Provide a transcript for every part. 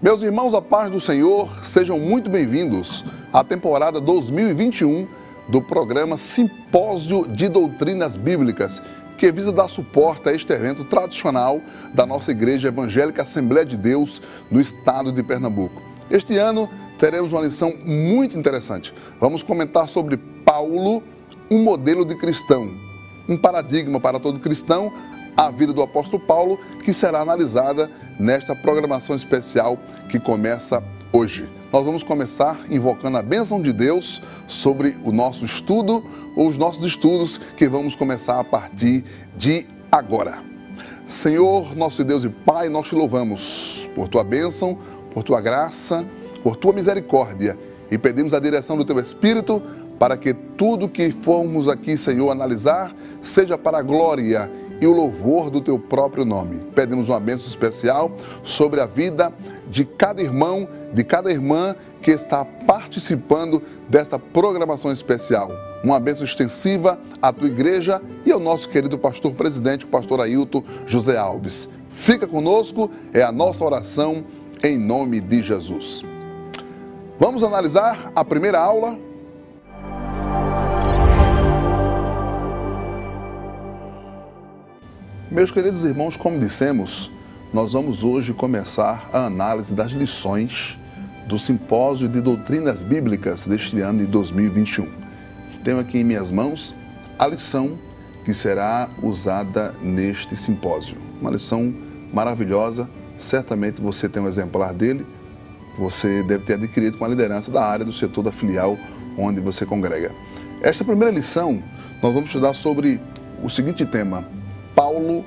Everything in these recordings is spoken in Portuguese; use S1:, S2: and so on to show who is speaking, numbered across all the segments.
S1: Meus irmãos, a paz do Senhor, sejam muito bem-vindos à temporada 2021 do programa Simpósio de Doutrinas Bíblicas, que visa dar suporte a este evento tradicional da nossa Igreja Evangélica Assembleia de Deus no estado de Pernambuco. Este ano teremos uma lição muito interessante. Vamos comentar sobre Paulo, um modelo de cristão, um paradigma para todo cristão, a vida do apóstolo Paulo, que será analisada nesta programação especial que começa hoje. Nós vamos começar invocando a bênção de Deus sobre o nosso estudo, ou os nossos estudos que vamos começar a partir de agora. Senhor, nosso Deus e Pai, nós te louvamos por tua bênção, por tua graça, por tua misericórdia e pedimos a direção do teu Espírito para que tudo que formos aqui, Senhor, analisar seja para a glória e o louvor do teu próprio nome. Pedimos uma bênção especial sobre a vida de cada irmão, de cada irmã que está participando desta programação especial. Uma bênção extensiva à tua igreja e ao nosso querido pastor presidente, o pastor Ailton José Alves. Fica conosco, é a nossa oração em nome de Jesus. Vamos analisar a primeira aula. Meus queridos irmãos, como dissemos, nós vamos hoje começar a análise das lições do Simpósio de Doutrinas Bíblicas deste ano de 2021. Tenho aqui em minhas mãos a lição que será usada neste simpósio. Uma lição maravilhosa, certamente você tem um exemplar dele, você deve ter adquirido com a liderança da área do setor da filial onde você congrega. Esta primeira lição, nós vamos estudar sobre o seguinte tema: Paulo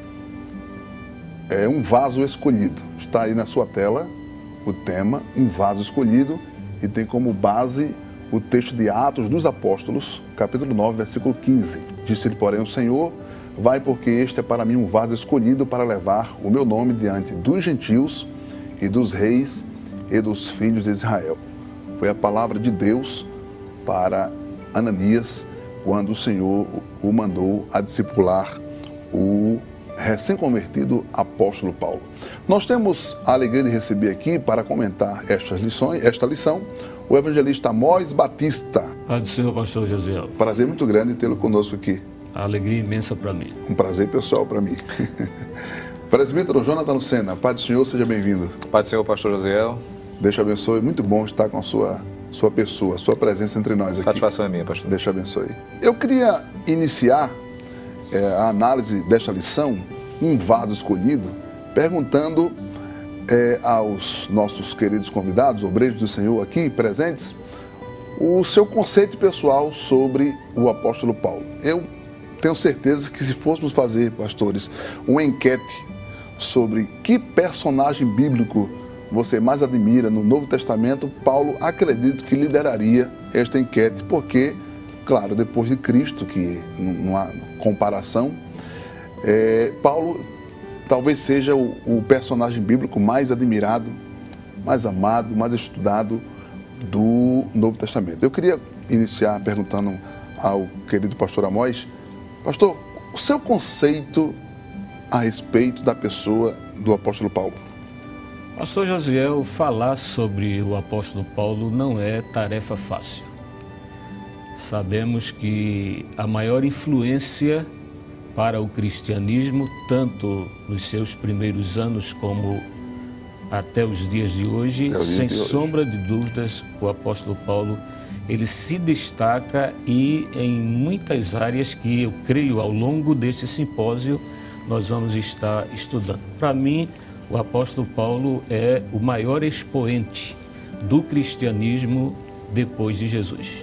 S1: é um vaso escolhido. Está aí na sua tela o tema, um vaso escolhido, e tem como base o texto de Atos dos Apóstolos, capítulo 9, versículo 15. Disse-lhe, porém, o Senhor: vai, porque este é para mim um vaso escolhido para levar o meu nome diante dos gentios e dos reis e dos filhos de Israel. Foi a palavra de Deus para Ananias quando o Senhor o mandou a discipular o recém-convertido apóstolo Paulo. Nós temos a alegria de receber aqui para comentar esta lição, o evangelista Amós Batista.
S2: Pai do Senhor, pastor Josiel.
S1: Prazer muito grande tê-lo conosco aqui.
S2: A alegria imensa para mim.
S1: Um prazer pessoal para mim. Presbítero Jonathan Lucena, Pai do Senhor, seja bem-vindo.
S3: Pai do Senhor, pastor Josiel.
S1: Deus te abençoe, muito bom estar com a sua pessoa, sua presença entre nós aqui.
S3: Satisfação é minha, pastor.
S1: Deus te abençoe. Eu queria iniciar a análise desta lição, um vaso escolhido, perguntando aos nossos queridos convidados, obreiros do Senhor aqui presentes, o seu conceito pessoal sobre o apóstolo Paulo. Eu tenho certeza que se fôssemos fazer, pastores, uma enquete sobre que personagem bíblico você mais admira no Novo Testamento, Paulo, acredito que lideraria esta enquete, porque, claro, depois de Cristo, que não há comparação, Paulo talvez seja o personagem bíblico mais admirado, mais amado, mais estudado do Novo Testamento. Eu queria iniciar perguntando ao querido pastor Amós: pastor, o seu conceito a respeito da pessoa do apóstolo Paulo?
S2: Pastor Josiel, falar sobre o apóstolo Paulo não é tarefa fácil. Sabemos que a maior influência para o cristianismo, tanto nos seus primeiros anos como até os dias de hoje, sem sombra de dúvidas, o apóstolo Paulo, ele se destaca e em muitas áreas que eu creio ao longo desse simpósio nós vamos estar estudando. Para mim, o apóstolo Paulo é o maior expoente do cristianismo depois de Jesus.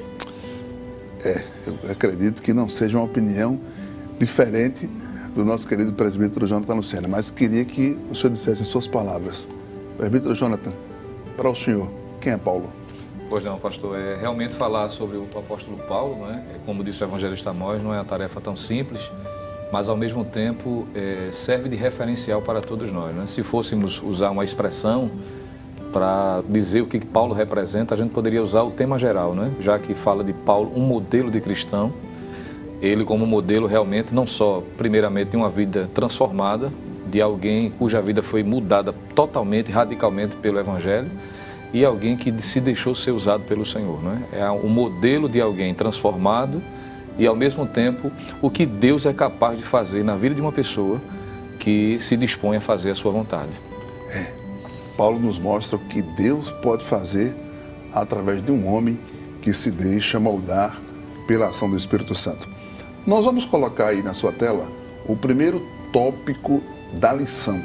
S1: Eu acredito que não seja uma opinião diferente do nosso querido presbítero Jonathan Lucena, mas queria que o senhor dissesse em suas palavras. Presbítero Jonathan, para o senhor, quem é Paulo?
S3: Pois não, pastor, realmente falar sobre o apóstolo Paulo, não é? Como disse o evangelista Amós, não é uma tarefa tão simples, mas ao mesmo tempo serve de referencial para todos nós, né? Se fôssemos usar uma expressão para dizer o que Paulo representa, a gente poderia usar o tema geral, né? Já que fala de Paulo, um modelo de cristão, ele como modelo realmente não só, primeiramente, de uma vida transformada, de alguém cuja vida foi mudada totalmente, radicalmente pelo Evangelho, e alguém que se deixou ser usado pelo Senhor, não é? É o modelo de alguém transformado e, ao mesmo tempo, o que Deus é capaz de fazer na vida de uma pessoa que se dispõe a fazer a sua vontade.
S1: Paulo nos mostra o que Deus pode fazer através de um homem que se deixa moldar pela ação do Espírito Santo. Nós vamos colocar aí na sua tela o primeiro tópico da lição.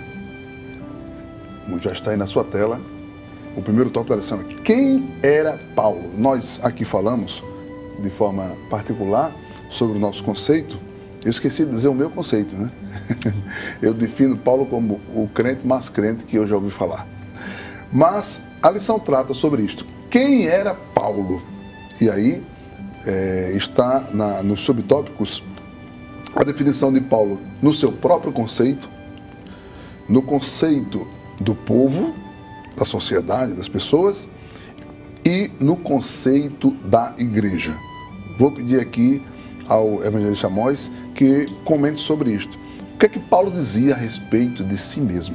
S1: Já está aí na sua tela o primeiro tópico da lição. Quem era Paulo? Nós aqui falamos de forma particular sobre o nosso conceito. Eu esqueci de dizer o meu conceito, né? Eu defino Paulo como o crente mais crente que eu já ouvi falar. Mas a lição trata sobre isto. Quem era Paulo? E aí está nos subtópicos a definição de Paulo no seu próprio conceito, no conceito do povo, da sociedade, das pessoas e no conceito da igreja. Vou pedir aqui ao evangelista Amós que comente sobre isto. O que é que Paulo dizia a respeito de si mesmo?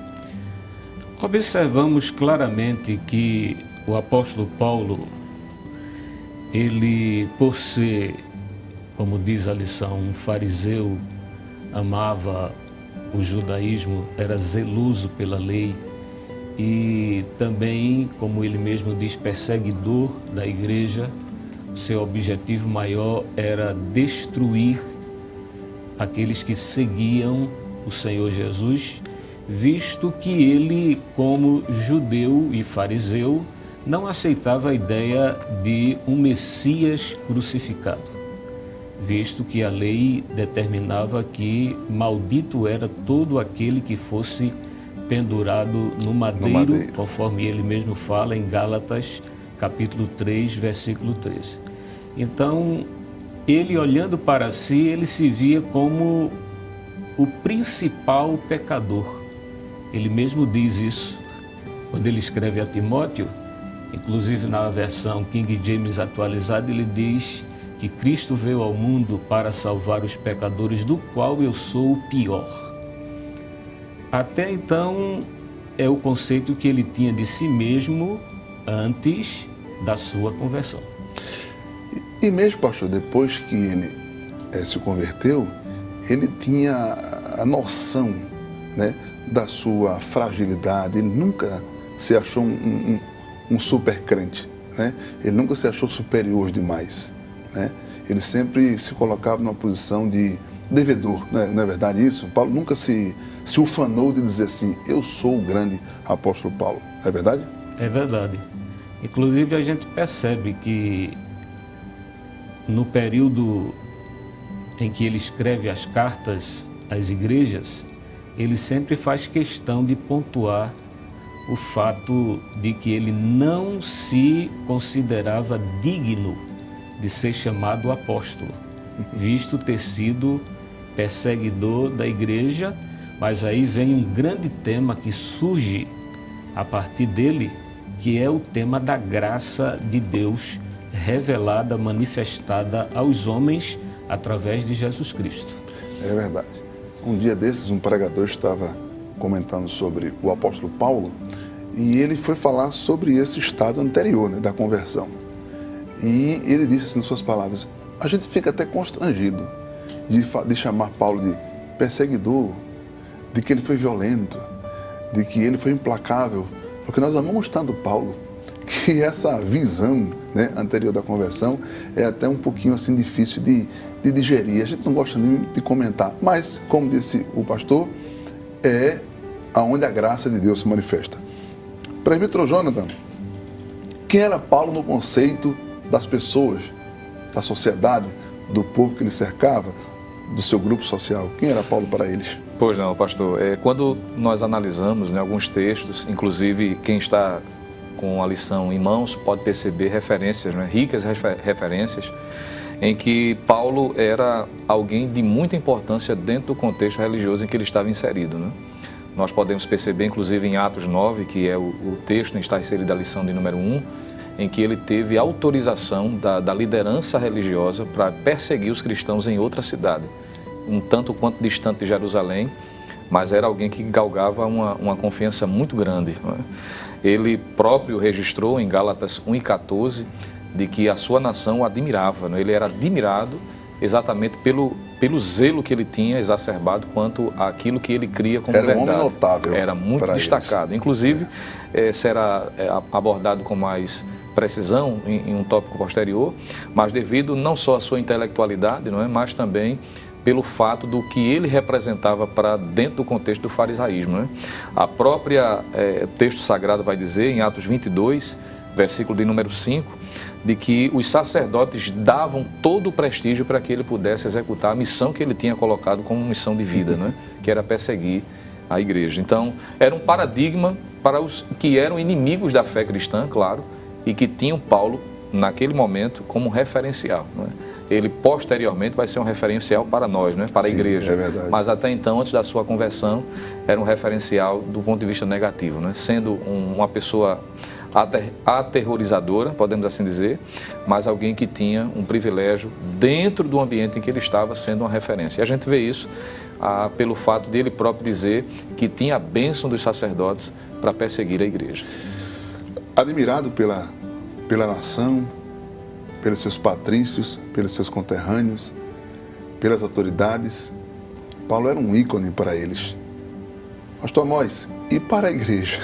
S2: Observamos claramente que o apóstolo Paulo, ele, por ser, como diz a lição, um fariseu, amava o judaísmo, era zeloso pela lei e também, como ele mesmo diz, perseguidor da igreja. Seu objetivo maior era destruir aqueles que seguiam o Senhor Jesus, visto que ele, como judeu e fariseu, não aceitava a ideia de um Messias crucificado, visto que a lei determinava que maldito era todo aquele que fosse pendurado no madeiro, conforme ele mesmo fala em Gálatas, capítulo 3, versículo 13. Então, ele olhando para si, ele se via como o principal pecador. Ele mesmo diz isso quando ele escreve a Timóteo, inclusive na versão King James atualizada, ele diz que Cristo veio ao mundo para salvar os pecadores, do qual eu sou o pior. Até então, é o conceito que ele tinha de si mesmo antes da sua conversão.
S1: E mesmo, pastor, depois que ele se converteu, ele tinha a noção, né, da sua fragilidade. Ele nunca se achou um super crente, né? Ele nunca se achou superior demais, né? Ele sempre se colocava numa posição de devedor, né? Não é verdade isso? Paulo nunca se ufanou de dizer assim, eu sou o grande apóstolo Paulo. É verdade?
S2: É verdade. Inclusive a gente percebe que no período em que ele escreve as cartas às igrejas, ele sempre faz questão de pontuar o fato de que ele não se considerava digno de ser chamado apóstolo, visto ter sido perseguidor da igreja, mas aí vem um grande tema que surge a partir dele, que é o tema da graça de Deus revelada, manifestada aos homens através de Jesus Cristo.
S1: É verdade. Um dia desses, um pregador estava comentando sobre o apóstolo Paulo e ele foi falar sobre esse estado anterior, né, da conversão. E ele disse assim, nas suas palavras, a gente fica até constrangido de chamar Paulo de perseguidor, de que ele foi violento, de que ele foi implacável, porque nós amamos tanto Paulo, que essa visão, né, anterior da conversão é até um pouquinho assim difícil de digerir. A gente não gosta nem de comentar, mas, como disse o pastor, é aonde a graça de Deus se manifesta. Presbítero Jonathan, quem era Paulo no conceito das pessoas, da sociedade, do povo que lhe cercava, do seu grupo social? Quem era Paulo para eles?
S3: Pois não, pastor. Quando nós analisamos, né, alguns textos, inclusive quem está com a lição em mãos pode perceber referências, né, ricas referências, em que Paulo era alguém de muita importância dentro do contexto religioso em que ele estava inserido, né? Nós podemos perceber, inclusive em Atos 9, que é o texto em que está inserida a lição de número 1, em que ele teve autorização da liderança religiosa para perseguir os cristãos em outra cidade, um tanto quanto distante de Jerusalém, mas era alguém que galgava uma confiança muito grande, não é? Ele próprio registrou em Gálatas 1:14 de que a sua nação o admirava, não é? Ele era admirado exatamente pelo zelo que ele tinha exacerbado quanto àquilo que ele cria como verdade.
S1: Era um homem notável.
S3: Era muito destacado.
S1: Eles.
S3: Inclusive, será abordado com mais precisão em um tópico posterior, mas devido não só à sua intelectualidade, não é, mas também pelo fato do que ele representava para dentro do contexto do farisaísmo, não é? A própria texto sagrado vai dizer, em Atos 22, versículo de número 5, de que os sacerdotes davam todo o prestígio para que ele pudesse executar a missão que ele tinha colocado como missão de vida, né? Que era perseguir a igreja. Então, era um paradigma para os que eram inimigos da fé cristã, claro, e que tinham Paulo, naquele momento, como referencial, não é? Ele, posteriormente, vai ser um referencial para nós, né? Para a igreja.
S1: É verdade.
S3: Mas até então, antes da sua conversão, era um referencial do ponto de vista negativo, né? Sendo uma pessoa aterrorizadora, podemos assim dizer, mas alguém que tinha um privilégio dentro do ambiente em que ele estava, sendo uma referência. E a gente vê isso pelo fato de ele próprio dizer que tinha a bênção dos sacerdotes para perseguir a igreja.
S1: Admirado pela nação, pelos seus patrícios, pelos seus conterrâneos, pelas autoridades, Paulo era um ícone para eles. Pastor Amós, e para a igreja?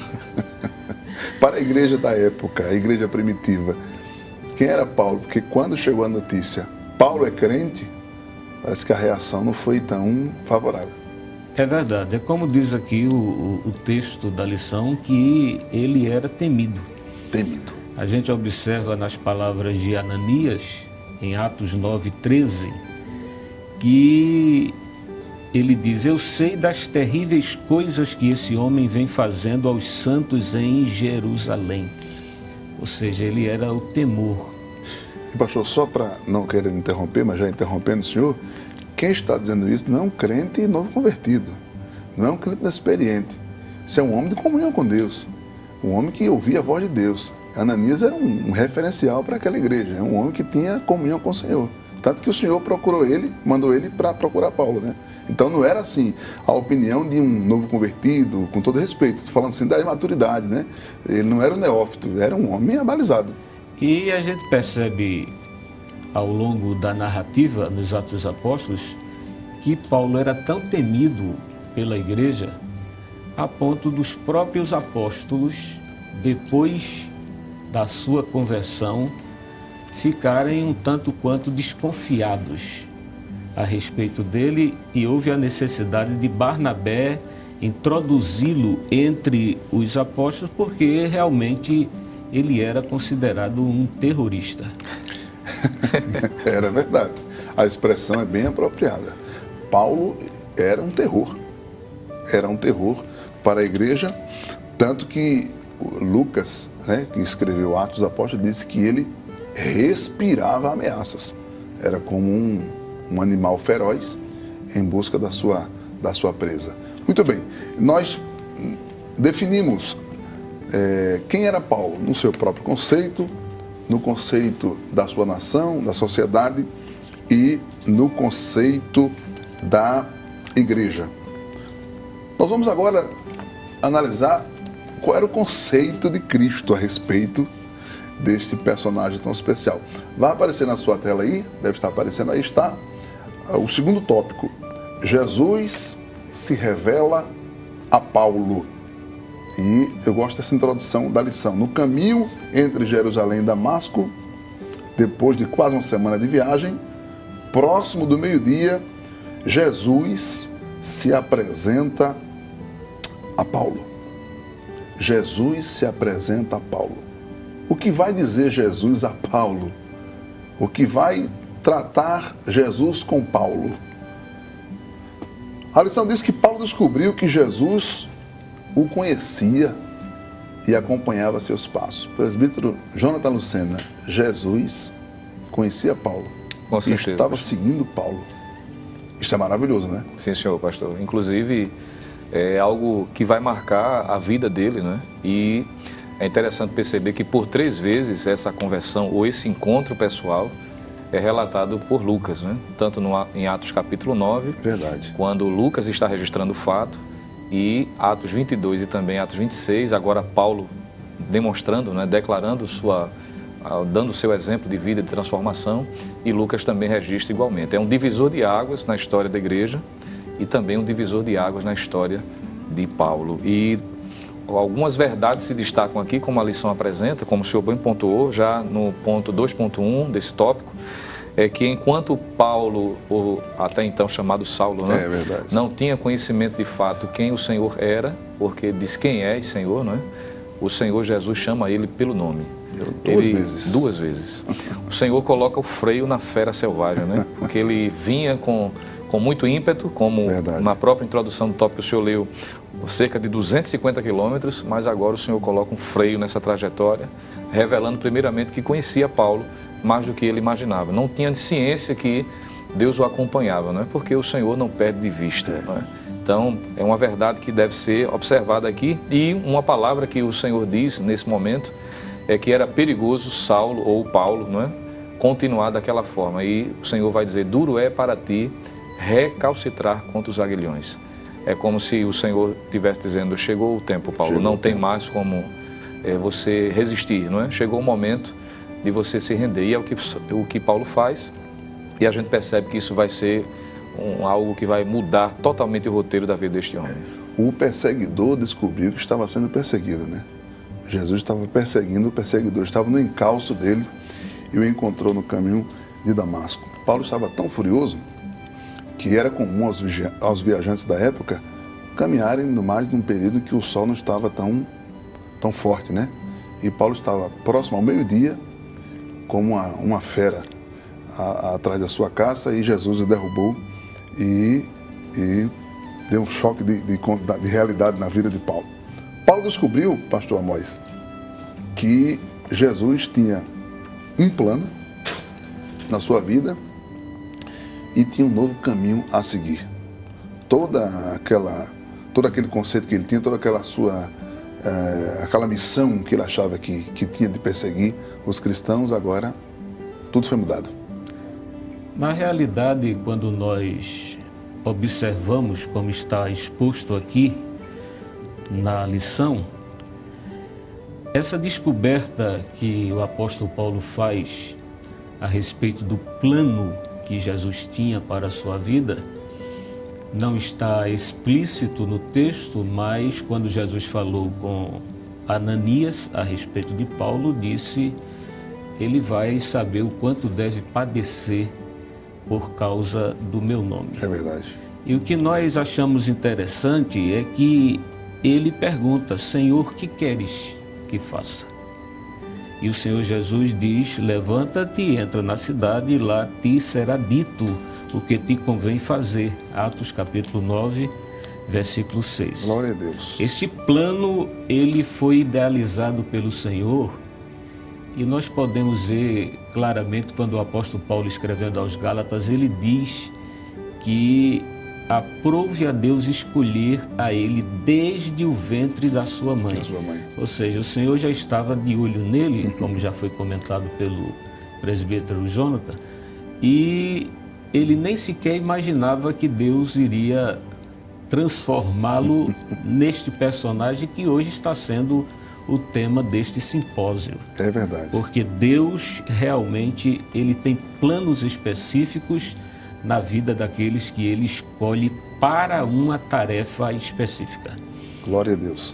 S1: Para a igreja da época, a igreja primitiva, quem era Paulo? Porque quando chegou a notícia, Paulo é crente, parece que a reação não foi tão favorável.
S2: É verdade, é como diz aqui o texto da lição, que ele era temido.
S1: Temido.
S2: A gente observa nas palavras de Ananias, em Atos 9:13, que ele diz: eu sei das terríveis coisas que esse homem vem fazendo aos santos em Jerusalém. Ou seja, ele era o temor.
S1: E pastor, só para não querer interromper, mas já interrompendo o senhor, quem está dizendo isso não é um crente novo convertido, não é um crente inexperiente. Isso é um homem de comunhão com Deus, um homem que ouvia a voz de Deus. Ananias era um referencial para aquela igreja, é um homem que tinha comunhão com o Senhor. Tanto que o Senhor procurou ele, mandou ele para procurar Paulo, né? Então não era assim a opinião de um novo convertido, com todo respeito, estou falando assim da imaturidade, né? Ele não era um neófito, era um homem abalizado.
S2: E a gente percebe ao longo da narrativa nos Atos dos Apóstolos que Paulo era tão temido pela igreja a ponto dos próprios apóstolos, depois da sua conversão, ficarem um tanto quanto desconfiados a respeito dele, e houve a necessidade de Barnabé introduzi-lo entre os apóstolos, porque realmente ele era considerado um terrorista.
S1: Era verdade. A expressão é bem apropriada. Paulo era um terror. Era um terror para a igreja, tanto que Lucas, né, que escreveu Atos dos Apóstolos, disse que ele respirava ameaças. Era como um animal feroz em busca da sua presa. Muito bem, nós definimos quem era Paulo no seu próprio conceito, no conceito da sua nação, da sociedade e no conceito da igreja. Nós vamos agora analisar qual era o conceito de Cristo a respeito deste personagem tão especial. Vai aparecer na sua tela aí, deve estar aparecendo, aí está o segundo tópico. Jesus se revela a Paulo. E eu gosto dessa introdução da lição. No caminho entre Jerusalém e Damasco, depois de quase uma semana de viagem, próximo do meio-dia, Jesus se apresenta a Paulo. Jesus se apresenta a Paulo. O que vai dizer Jesus a Paulo? O que vai tratar Jesus com Paulo? A lição diz que Paulo descobriu que Jesus o conhecia e acompanhava seus passos. Presbítero Jonathan Lucena, Jesus conhecia Paulo e estava seguindo Paulo. Isso é maravilhoso, né?
S3: Sim, senhor pastor. Inclusive, é algo que vai marcar a vida dele, né? E é interessante perceber que por 3 vezes essa conversão ou esse encontro pessoal é relatado por Lucas, né? Tanto em Atos capítulo 9,
S1: verdade,
S3: quando Lucas está registrando o fato, e Atos 22 e também Atos 26, agora Paulo demonstrando, né, declarando dando o seu exemplo de vida, de transformação, e Lucas também registra igualmente. É um divisor de águas na história da igreja e também um divisor de águas na história de Paulo. E algumas verdades se destacam aqui, como a lição apresenta, como o senhor bem pontuou, já no ponto 2.1 desse tópico, é que enquanto Paulo, ou até então chamado Saulo, né, não tinha conhecimento de fato quem o Senhor era, porque diz quem é Senhor, não é? O Senhor Jesus chama ele pelo nome. Duas vezes. O Senhor coloca o freio na fera selvagem, né? Porque ele vinha com muito ímpeto, como na própria introdução do tópico o senhor leu, cerca de 250 quilômetros, mas agora o Senhor coloca um freio nessa trajetória, revelando primeiramente que conhecia Paulo mais do que ele imaginava. Não tinha ciência que Deus o acompanhava, não é? Porque o Senhor não perde de vista, não é? Então, é uma verdade que deve ser observada aqui, e uma palavra que o Senhor diz nesse momento é que era perigoso Saulo ou Paulo, não é? Continuar daquela forma. E o Senhor vai dizer: duro é para ti recalcitrar contra os aguilhões. É como se o Senhor estivesse dizendo: chegou o tempo, Paulo, não tem mais como você resistir, não é? Chegou o momento de você se render. E é o que Paulo faz, e a gente percebe que isso vai ser algo que vai mudar totalmente o roteiro da vida deste homem.
S1: O perseguidor descobriu que estava sendo perseguido, né? Jesus estava perseguindo o perseguidor, estava no encalço dele e o encontrou no caminho de Damasco. Paulo estava tão furioso que era comum aos viajantes da época caminharem no mais num período em que o sol não estava tão forte, né? E Paulo estava próximo ao meio-dia, como uma fera atrás da sua caça, e Jesus o derrubou e deu um choque de realidade na vida de Paulo. Paulo descobriu, pastor Amós, que Jesus tinha um plano na sua vida e tinha um novo caminho a seguir. Todo aquele conceito que ele tinha, toda aquela missão que ele achava que tinha de perseguir os cristãos, agora tudo foi mudado.
S2: Na realidade, quando nós observamos como está exposto aqui na lição, essa descoberta que o apóstolo Paulo faz a respeito do plano que Jesus tinha para a sua vida não está explícito no texto, mas quando Jesus falou com Ananias a respeito de Paulo, disse: ele vai saber o quanto deve padecer por causa do meu nome.
S1: É verdade.
S2: E o que nós achamos interessante é que ele pergunta: Senhor, que queres que faça? E o Senhor Jesus diz: levanta-te, entra na cidade e lá te será dito o que te convém fazer. Atos capítulo 9, versículo 6.
S1: Glória a Deus.
S2: Este plano, ele foi idealizado pelo Senhor, e nós podemos ver claramente quando o apóstolo Paulo, escrevendo aos Gálatas, ele diz que aprove a Deus escolher a ele desde o ventre da sua mãe. Ou seja, o Senhor já estava de olho nele, como já foi comentado pelo presbítero Jonathan, e ele nem sequer imaginava que Deus iria transformá-lo neste personagem que hoje está sendo o tema deste simpósio.
S1: É verdade.
S2: Porque Deus realmente ele tem planos específicos na vida daqueles que ele escolhe para uma tarefa específica.
S1: Glória a Deus.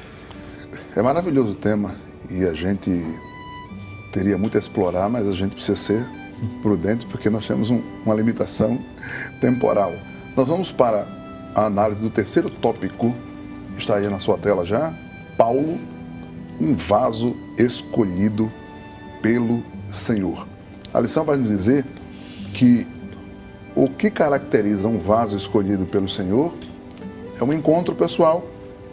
S1: É maravilhoso o tema e a gente teria muito a explorar, mas a gente precisa ser prudente porque nós temos uma limitação temporal. Nós vamos para a análise do terceiro tópico, está aí na sua tela já. Paulo, um vaso escolhido pelo Senhor. A lição vai nos dizer que o que caracteriza um vaso escolhido pelo Senhor é um encontro pessoal.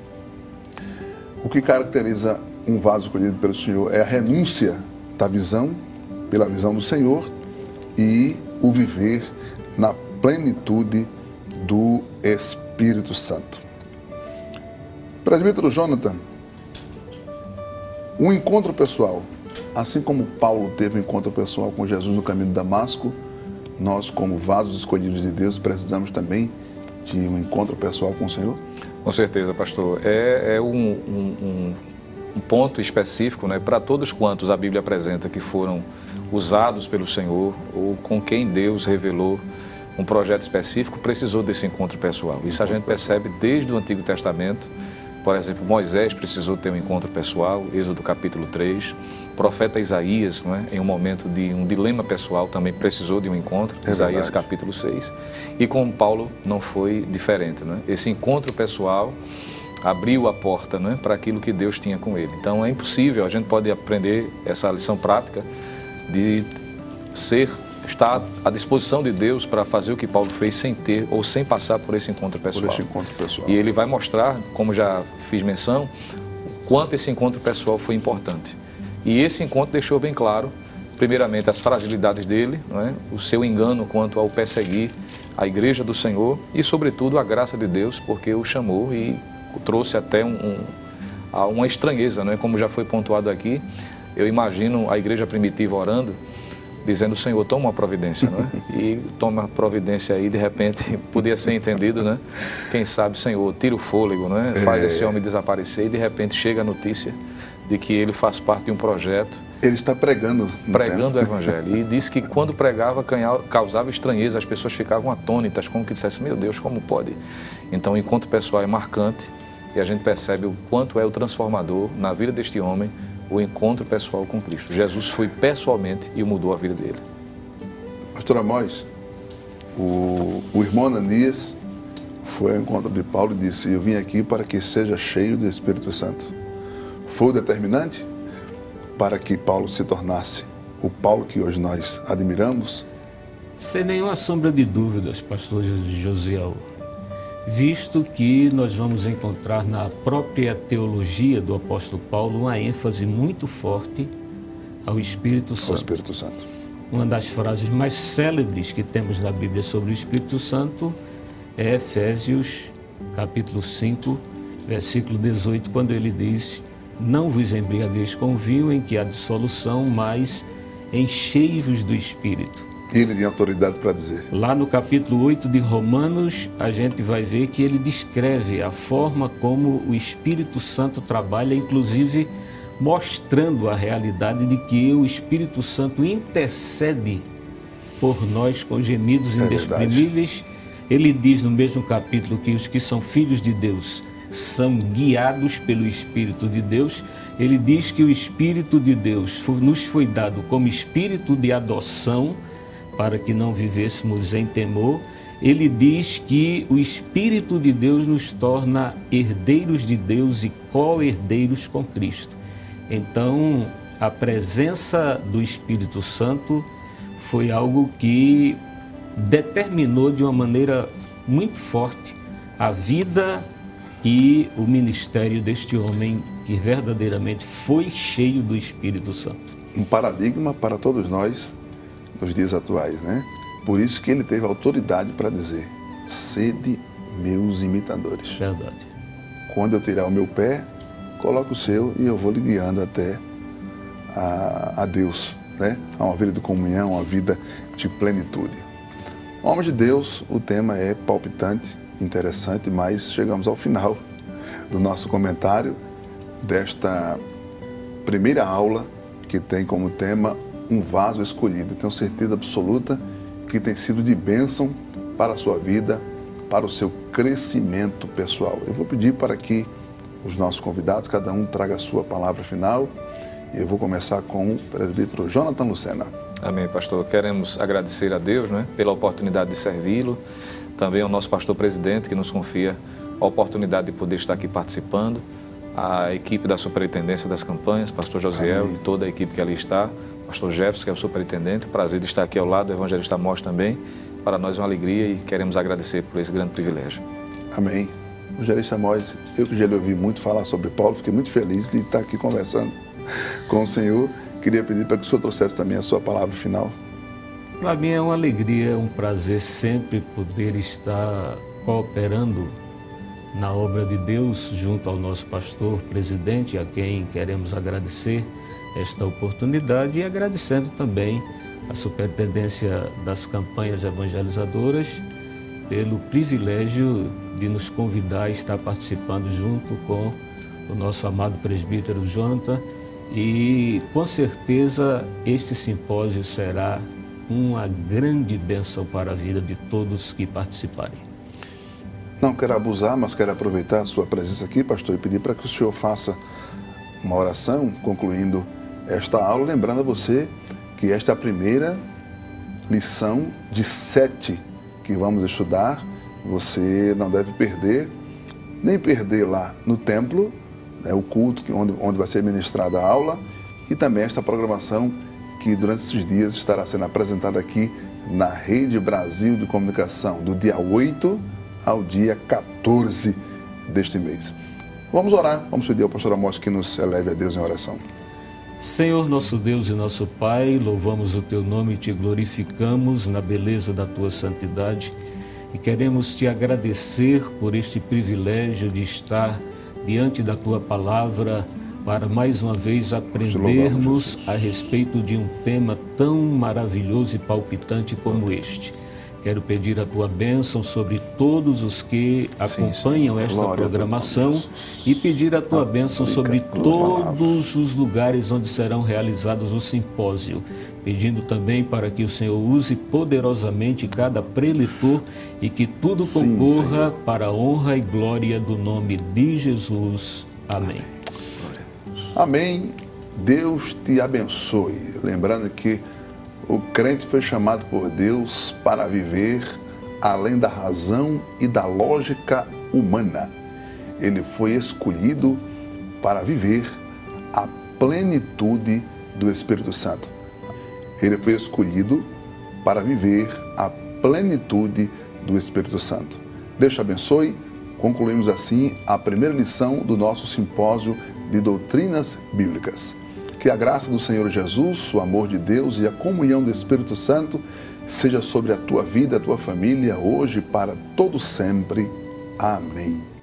S1: O que caracteriza um vaso escolhido pelo Senhor é a renúncia da visão, pela visão do Senhor, e o viver na plenitude do Espírito Santo. Presbítero Jonathan, um encontro pessoal Assim como Paulo teve um encontro pessoal com Jesus no caminho de Damasco, nós, como vasos escolhidos de Deus, precisamos também de um encontro pessoal com o Senhor?
S3: Com certeza, pastor. É um ponto específico, né, para todos quantos a Bíblia apresenta que foram usados pelo Senhor ou com quem Deus revelou um projeto específico, precisou desse encontro pessoal. Isso a gente percebe desde o Antigo Testamento. Por exemplo, Moisés precisou ter um encontro pessoal, Êxodo capítulo 3. O profeta Isaías, não é? Em um momento de um dilema pessoal, também precisou de um encontro, Isaías capítulo 6. E com Paulo não foi diferente, não é? Esse encontro pessoal abriu a porta, não é, para aquilo que Deus tinha com ele. Então é impossível, a gente pode aprender essa lição prática de estar à disposição de Deus para fazer o que Paulo fez sem ter ou sem passar por esse encontro pessoal. E ele vai mostrar, como já fiz menção, o quanto esse encontro pessoal foi importante. E esse encontro deixou bem claro, primeiramente, as fragilidades dele, não é? O seu engano quanto ao perseguir a igreja do Senhor e, sobretudo, a graça de Deus, porque o chamou e trouxe até uma estranheza, não é? Como já foi pontuado aqui. Eu imagino a igreja primitiva orando, dizendo: Senhor, toma uma providência, não é? E toma a providência aí, de repente, podia ser entendido, né? Quem sabe, Senhor, tira o fôlego, não é? Faz esse homem desaparecer e, de repente, chega a notícia de que ele faz parte de um projeto.
S1: Ele está pregando
S3: o Evangelho. E disse que quando pregava, causava estranheza, as pessoas ficavam atônitas, como que dissessem: meu Deus, como pode? Então, o encontro pessoal é marcante e a gente percebe o quanto é o transformador na vida deste homem, o encontro pessoal com Cristo. Jesus foi pessoalmente e mudou a vida dele.
S1: Pastor Amós, o irmão Ananias foi ao encontro de Paulo e disse: eu vim aqui para que seja cheio do Espírito Santo. Foi o determinante para que Paulo se tornasse o Paulo que hoje nós admiramos?
S2: Sem nenhuma sombra de dúvidas, pastor Josiel, visto que nós vamos encontrar na própria teologia do apóstolo Paulo uma ênfase muito forte ao Espírito Santo.
S1: Ao Espírito Santo.
S2: Uma das frases mais célebres que temos na Bíblia sobre o Espírito Santo é Efésios capítulo 5, versículo 18, quando ele diz: não vos embriagueis com vinho em que há dissolução, mas enchei-vos do Espírito.
S1: Ele tem autoridade para dizer.
S2: Lá no capítulo 8 de Romanos, a gente vai ver que ele descreve a forma como o Espírito Santo trabalha, inclusive mostrando a realidade de que o Espírito Santo intercede por nós com gemidos inexprimíveis. Ele diz no mesmo capítulo que os que são filhos de Deus são guiados pelo Espírito de Deus. Ele diz que o Espírito de Deus nos foi dado como espírito de adoção, para que não vivêssemos em temor. Ele diz que o Espírito de Deus nos torna herdeiros de Deus e co-herdeiros com Cristo. Então, a presença do Espírito Santo foi algo que determinou de uma maneira muito forte a vida e o ministério deste homem que verdadeiramente foi cheio do Espírito Santo.
S1: Um paradigma para todos nós nos dias atuais, né? Por isso que ele teve autoridade para dizer: sede meus imitadores.
S2: Verdade.
S1: Quando eu tirar o meu pé, coloque o seu e eu vou lhe guiando até a Deus, né? A uma vida de comunhão, uma vida de plenitude. Homens de Deus, o tema é palpitante, interessante, mas chegamos ao final do nosso comentário desta primeira aula que tem como tema um vaso escolhido. Tenho certeza absoluta que tem sido de bênção para a sua vida, para o seu crescimento pessoal. Eu vou pedir para que os nossos convidados, cada um traga a sua palavra final, e eu vou começar com o presbítero Jonathan Lucena.
S3: Amém, pastor. Queremos agradecer a Deus, né, pela oportunidade de servi-lo, também ao nosso pastor presidente, que nos confia a oportunidade de poder estar aqui participando, a equipe da Superintendência das Campanhas, pastor Josiel. Amém. E toda a equipe que ali está, pastor Jefferson, que é o superintendente, prazer de estar aqui ao lado do evangelista Amós também. Para nós é uma alegria e queremos agradecer por esse grande privilégio.
S1: Amém. Evangelista Amós, eu que já lhe ouvi muito falar sobre Paulo, fiquei muito feliz de estar aqui conversando com o senhor. Queria pedir para que o senhor trouxesse também a sua palavra final.
S2: Para mim é uma alegria, um prazer sempre poder estar cooperando na obra de Deus junto ao nosso pastor presidente, a quem queremos agradecer esta oportunidade e agradecendo também a Superintendência das Campanhas Evangelizadoras pelo privilégio de nos convidar a estar participando junto com o nosso amado presbítero Jonathan, e com certeza este simpósio será uma grande bênção para a vida de todos que participarem.
S1: Não quero abusar, mas quero aproveitar a sua presença aqui, pastor, e pedir para que o senhor faça uma oração, concluindo esta aula, lembrando a você que esta é a primeira lição de 7 que vamos estudar. Você não deve perder, nem perder lá no templo, né, o culto onde vai ser ministrada a aula, e também esta programação que durante esses dias estará sendo apresentada aqui na Rede Brasil de Comunicação, do dia 8 ao dia 14 deste mês. Vamos orar, vamos pedir ao pastor Amós que nos eleve a Deus em oração.
S2: Senhor, nosso Deus e nosso Pai, louvamos o Teu nome e Te glorificamos na beleza da Tua santidade e queremos Te agradecer por este privilégio de estar diante da Tua Palavra para mais uma vez aprendermos a respeito de um tema tão maravilhoso e palpitante como este. Quero pedir a Tua bênção sobre todos os que acompanham esta programação e pedir a Tua bênção sobre todos os lugares onde serão realizados o simpósio, pedindo também para que o Senhor use poderosamente cada preletor e que tudo concorra para a honra e glória do nome de Jesus. Amém.
S1: Amém. Deus te abençoe. Lembrando que o crente foi chamado por Deus para viver além da razão e da lógica humana. Ele foi escolhido para viver a plenitude do Espírito Santo. Ele foi escolhido para viver a plenitude do Espírito Santo. Deus te abençoe. Concluímos assim a primeira lição do nosso simpósio de doutrinas bíblicas. Que a graça do Senhor Jesus, o amor de Deus e a comunhão do Espírito Santo seja sobre a tua vida, a tua família, hoje e para todo sempre. Amém.